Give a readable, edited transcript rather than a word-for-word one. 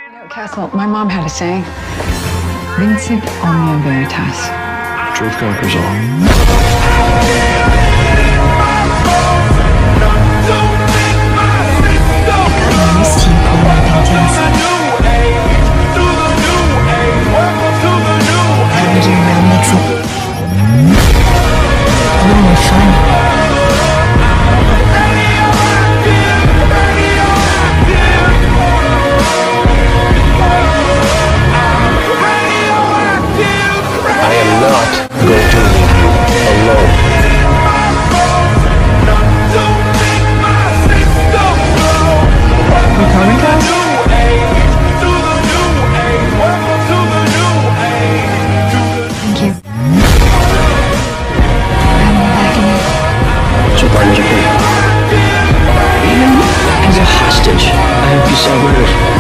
Castle, my mom had a saying, Vincit omnia veritas. Truth conquers all. I am not going to leave you alone. You coming, Cass? Thank you. I'm back in. So pardon me. Even as a hostage, I have you so murdered.